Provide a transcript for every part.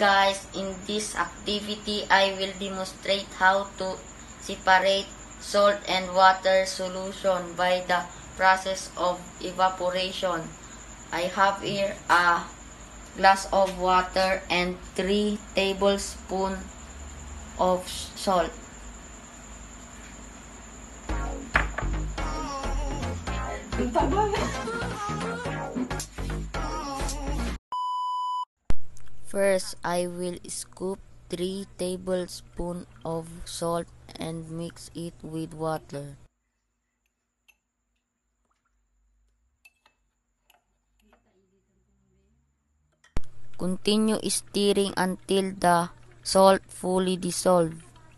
guys, in this activity I will demonstrate how to separate salt and water solution by the process of evaporation. I have here a glass of water and 3 tablespoons of salt. First, I will scoop 3 tablespoons of salt and mix it with water. Continue stirring until the salt fully dissolves.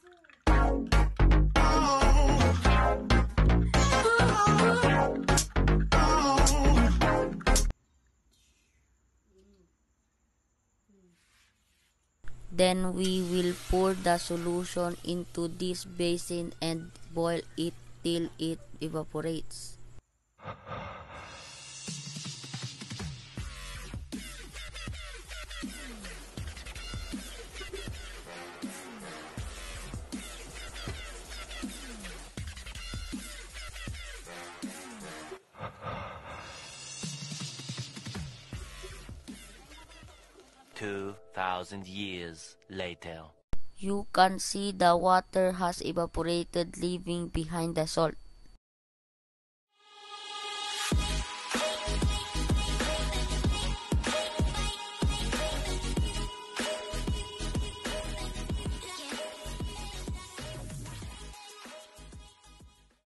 Then we will pour the solution into this basin and boil it till it evaporates. Years later. You can see the water has evaporated, leaving behind the salt.